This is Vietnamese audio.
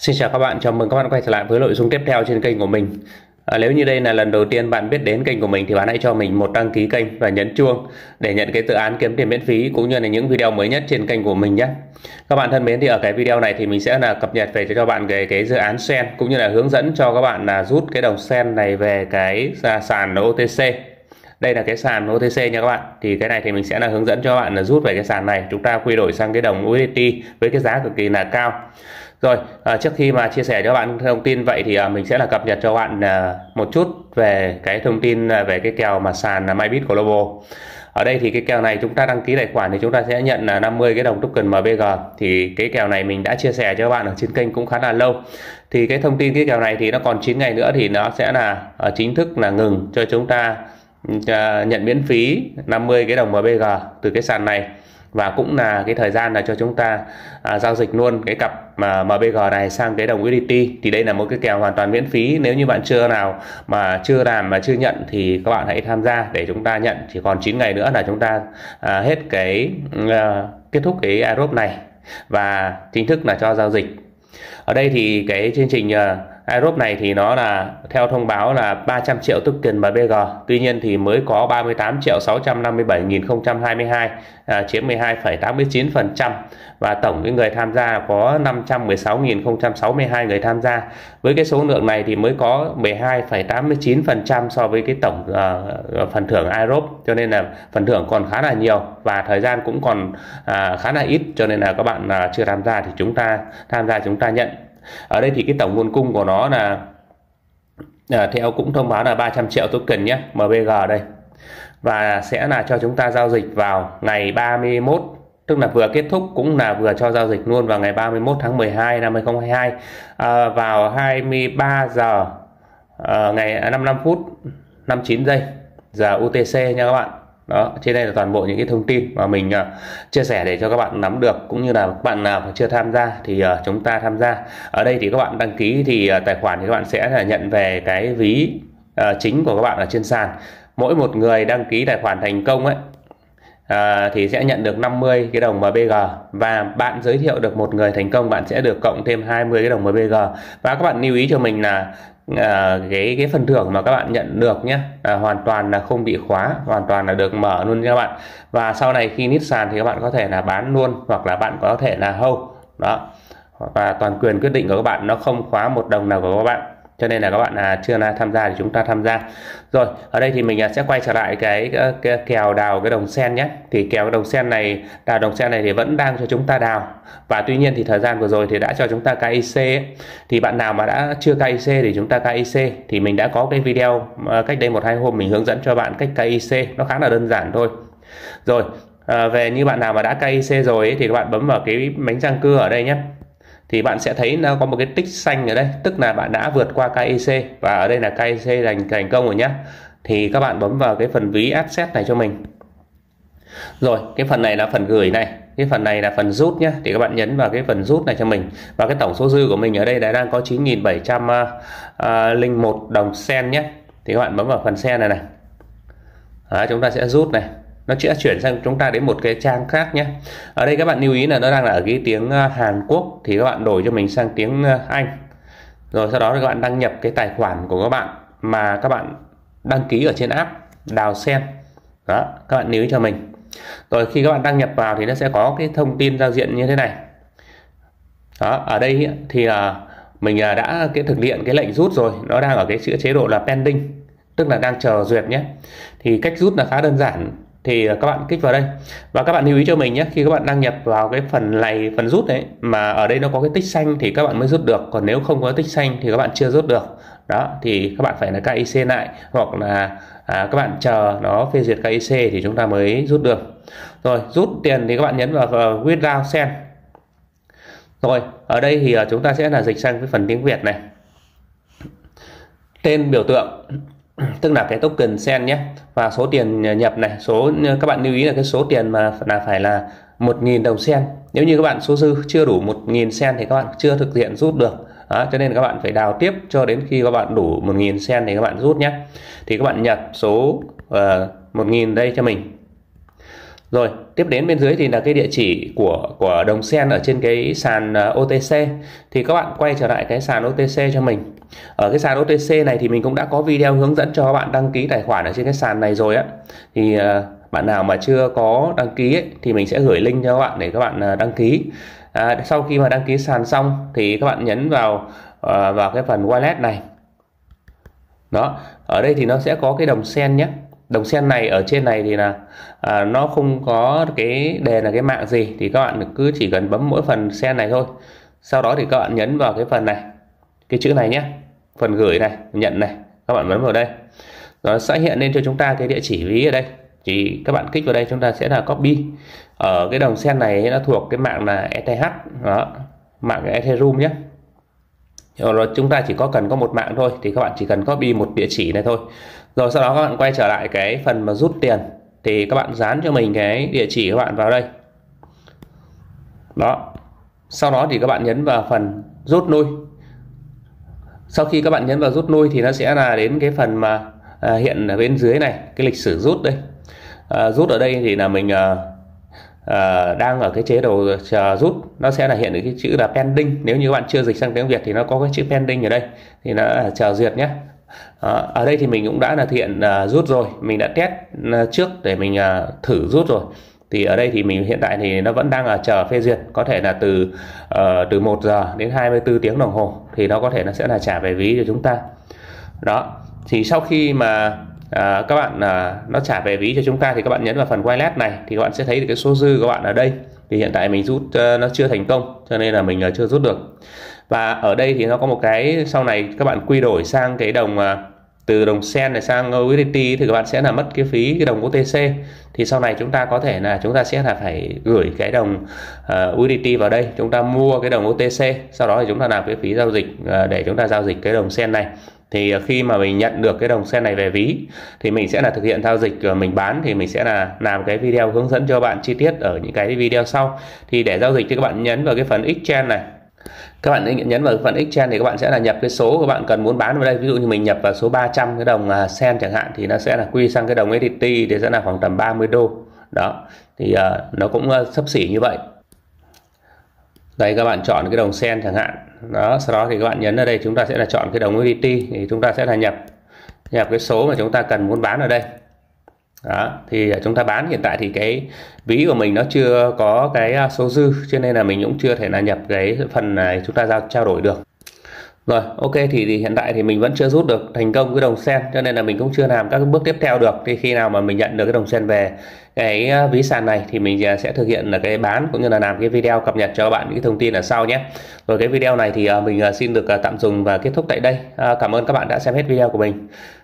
Xin chào các bạn, chào mừng các bạn quay trở lại với nội dung tiếp theo trên kênh của mình. Nếu như đây là lần đầu tiên bạn biết đến kênh của mình thì bạn hãy cho mình một đăng ký kênh và nhấn chuông để nhận cái dự án kiếm tiền miễn phí cũng như là những video mới nhất trên kênh của mình nhé. Các bạn thân mến, thì ở cái video này thì mình sẽ cập nhật về cho bạn cái dự án sen cũng như là hướng dẫn cho các bạn rút cái đồng sen này về cái sàn OTC. Đây là cái sàn OTC nha các bạn. Thì cái này thì mình sẽ hướng dẫn cho các bạn rút về cái sàn này, chúng ta quy đổi sang cái đồng USDT với cái giá cực kỳ là cao. Rồi, trước khi mà chia sẻ cho bạn thông tin vậy thì mình sẽ cập nhật cho bạn một chút về cái thông tin về cái kèo mà sàn là Bybit Global. Ở đây thì cái kèo này chúng ta đăng ký tài khoản thì chúng ta sẽ nhận là 50 cái đồng token MBG. Thì cái kèo này mình đã chia sẻ cho các bạn ở trên kênh cũng khá là lâu. Thì cái thông tin cái kèo này thì nó còn 9 ngày nữa thì nó sẽ là chính thức là ngừng cho chúng ta nhận miễn phí 50 cái đồng MBG từ cái sàn này. Và cũng là cái thời gian là cho chúng ta giao dịch luôn cái cặp MBG này sang cái đồng USDT. Thì đây là một cái kèo hoàn toàn miễn phí. Nếu như bạn chưa nào mà chưa làm mà chưa nhận thì các bạn hãy tham gia để chúng ta nhận. Chỉ còn 9 ngày nữa là chúng ta hết cái kết thúc cái airdrop này và chính thức là cho giao dịch. Ở đây thì cái chương trình airdrop này thì nó là theo thông báo là 300 triệu token MBG. Tuy nhiên thì mới có 38.657.022, chiếm 12,89%. Và tổng cái người tham gia có 516.062 người tham gia. Với cái số lượng này thì mới có 12,89% so với cái tổng phần thưởng airdrop. Cho nên là phần thưởng còn khá là nhiều và thời gian cũng còn khá là ít. Cho nên là các bạn chưa tham gia thì chúng ta tham gia, chúng ta nhận. Ở đây thì cái tổng nguồn cung của nó là theo cũng thông báo là 300 triệu token nhé, MBG đây. Và sẽ là cho chúng ta giao dịch vào ngày 31, tức là vừa kết thúc cũng là vừa cho giao dịch luôn vào ngày 31 tháng 12 năm 2022 vào 23 giờ ngày 55 phút 59 giây giờ UTC nha các bạn. Đó, trên đây là toàn bộ những cái thông tin mà mình chia sẻ để cho các bạn nắm được, cũng như là các bạn nào chưa tham gia thì chúng ta tham gia. Ở đây thì các bạn đăng ký thì tài khoản thì các bạn sẽ là nhận về cái ví chính của các bạn ở trên sàn. Mỗi một người đăng ký tài khoản thành công ấy thì sẽ nhận được 50 cái đồng MBG, và bạn giới thiệu được một người thành công bạn sẽ được cộng thêm 20 cái đồng MBG. Và các bạn lưu ý cho mình là cái phần thưởng mà các bạn nhận được nhé, hoàn toàn là không bị khóa, hoàn toàn là được mở luôn nha các bạn. Và sau này khi nít sàn thì các bạn có thể là bán luôn, hoặc là bạn có thể là hold đó, và toàn quyền quyết định của các bạn, nó không khóa một đồng nào của các bạn. Cho nên là các bạn chưa tham gia thì chúng ta tham gia. Rồi, ở đây thì mình sẽ quay trở lại cái kèo đào cái đồng sen nhé. Thì kèo đồng sen này, đào đồng sen này thì vẫn đang cho chúng ta đào. Và tuy nhiên thì thời gian vừa rồi thì đã cho chúng ta KIC ấy. Thì bạn nào mà đã chưa KIC thì chúng ta KIC. Thì mình đã có cái video cách đây 1-2 hôm mình hướng dẫn cho bạn cách KIC, nó khá là đơn giản thôi. Rồi, về như bạn nào mà đã KIC rồi ấy, thì các bạn bấm vào cái bánh răng cưa ở đây nhé. Thì bạn sẽ thấy nó có một cái tích xanh ở đây, tức là bạn đã vượt qua KIC, và ở đây là KIC thành công rồi nhé. Thì các bạn bấm vào cái phần ví asset này cho mình. Rồi, cái phần này là phần gửi này, cái phần này là phần rút nhé. Thì các bạn nhấn vào cái phần rút này cho mình. Và cái tổng số dư của mình ở đây đang có 9.701 đồng sen nhé. Thì các bạn bấm vào phần sen này này. Đó, chúng ta sẽ rút này. Nó sẽ chuyển sang chúng ta đến một cái trang khác nhé. Ở đây các bạn lưu ý là nó đang là ở cái tiếng Hàn Quốc, thì các bạn đổi cho mình sang tiếng Anh. Rồi sau đó thì các bạn đăng nhập cái tài khoản của các bạn mà các bạn đăng ký ở trên app đào sen. Đó, các bạn lưu ý cho mình. Rồi khi các bạn đăng nhập vào thì nó sẽ có cái thông tin giao diện như thế này. Đó, ở đây thì mình đã thực hiện cái lệnh rút rồi, nó đang ở cái chế độ là pending, tức là đang chờ duyệt nhé. Thì cách rút là khá đơn giản. Thì các bạn kích vào đây và các bạn lưu ý cho mình nhé, khi các bạn đăng nhập vào cái phần này, phần rút đấy, mà ở đây nó có cái tích xanh thì các bạn mới rút được, còn nếu không có tích xanh thì các bạn chưa rút được. Đó, thì các bạn phải là KIC lại, hoặc là các bạn chờ nó phê duyệt KIC thì chúng ta mới rút được. Rồi, rút tiền thì các bạn nhấn vào withdraw sen. Rồi, ở đây thì chúng ta sẽ là dịch sang cái phần tiếng Việt này. Tên biểu tượng tức là cái token sen nhé, và số tiền nhập này, các bạn lưu ý là cái số tiền mà phải là 1.000 đồng sen. Nếu như các bạn số dư chưa đủ 1.000 sen thì các bạn chưa thực hiện rút được. Đó, cho nên các bạn phải đào tiếp cho đến khi các bạn đủ 1.000 sen thì các bạn rút nhé. Thì các bạn nhập số 1.000 đây cho mình. Rồi tiếp đến bên dưới thì là cái địa chỉ của đồng sen ở trên cái sàn OTC. Thì các bạn quay trở lại cái sàn OTC cho mình. Ở cái sàn OTC này thì mình cũng đã có video hướng dẫn cho các bạn đăng ký tài khoản ở trên cái sàn này rồi á. Thì bạn nào mà chưa có đăng ký ấy, thì mình sẽ gửi link cho các bạn để các bạn đăng ký. Sau khi mà đăng ký sàn xong thì các bạn nhấn vào cái phần wallet này. Đó, ở đây thì nó sẽ có cái đồng sen nhé. Đồng sen này ở trên này thì là nó không có cái đề là cái mạng gì, thì các bạn cứ chỉ cần bấm mỗi phần sen này thôi. Sau đó thì các bạn nhấn vào cái phần này, cái chữ này nhé, phần gửi này, nhận này, các bạn bấm vào đây. Nó sẽ hiện lên cho chúng ta cái địa chỉ ví ở đây. Chỉ các bạn kích vào đây, chúng ta sẽ là copy. Ở cái đồng sen này nó thuộc cái mạng là ETH, đó, mạng Ethereum nhé. Rồi chúng ta chỉ cần có một mạng thôi, thì các bạn chỉ cần copy một địa chỉ này thôi. Rồi sau đó các bạn quay trở lại cái phần mà rút tiền, thì các bạn dán cho mình cái địa chỉ các bạn vào đây. Đó. Sau đó thì các bạn nhấn vào phần rút nuôi. Sau khi các bạn nhấn vào rút nuôi thì nó sẽ là đến cái phần mà hiện ở bên dưới này, cái lịch sử rút đây. Rút ở đây thì là mình đang ở cái chế độ chờ rút, nó sẽ là hiện được cái chữ là pending. Nếu như các bạn chưa dịch sang tiếng Việt thì nó có cái chữ pending ở đây, thì nó là chờ duyệt nhé. Ở đây thì mình cũng đã là thực hiện rút rồi, mình đã test trước để mình thử rút rồi. Thì ở đây thì mình hiện tại thì nó vẫn đang là chờ phê duyệt, có thể là từ 1 giờ đến 24 tiếng đồng hồ thì nó có thể nó sẽ là trả về ví cho chúng ta. Đó, thì sau khi mà các bạn nó trả về ví cho chúng ta thì các bạn nhấn vào phần wallet này, thì các bạn sẽ thấy được cái số dư của các bạn ở đây. Thì hiện tại mình rút nó chưa thành công, cho nên là mình chưa rút được. Và ở đây thì nó có một cái, sau này các bạn quy đổi sang cái đồng từ đồng sen này sang USDT thì các bạn sẽ là mất cái phí cái đồng OTC. Thì sau này chúng ta có thể là chúng ta sẽ là phải gửi cái đồng USDT vào đây, chúng ta mua cái đồng OTC, sau đó thì chúng ta làm cái phí giao dịch để chúng ta giao dịch cái đồng sen này. Thì khi mà mình nhận được cái đồng sen này về ví thì mình sẽ là thực hiện giao dịch, mình bán thì mình sẽ là làm cái video hướng dẫn cho bạn chi tiết ở những cái video sau. Thì để giao dịch thì các bạn nhấn vào cái phần exchange này. Các bạn nhấn vào phần exchange thì các bạn sẽ là nhập cái số các bạn cần muốn bán vào đây. Ví dụ như mình nhập vào số 300 cái đồng sen chẳng hạn, thì nó sẽ là quy sang cái đồng USDT thì sẽ là khoảng tầm 30 đô. Đó, thì nó cũng xấp xỉ như vậy. Đây các bạn chọn cái đồng sen chẳng hạn. Đó, sau đó thì các bạn nhấn ở đây, chúng ta sẽ là chọn cái đồng USDT, thì chúng ta sẽ là nhập cái số mà chúng ta cần muốn bán ở đây. Đó, thì chúng ta bán. Hiện tại thì cái ví của mình nó chưa có cái số dư, cho nên là mình cũng chưa thể là nhập cái phần này chúng ta trao đổi được. Rồi, ok, thì hiện tại thì mình vẫn chưa rút được thành công cái đồng sen, cho nên là mình cũng chưa làm các bước tiếp theo được. Thì khi nào mà mình nhận được cái đồng sen về cái ví sàn này thì mình sẽ thực hiện là cái bán, cũng như là làm cái video cập nhật cho các bạn những cái thông tin ở sau nhé. Rồi cái video này thì mình xin được tạm dừng và kết thúc tại đây. Cảm ơn các bạn đã xem hết video của mình.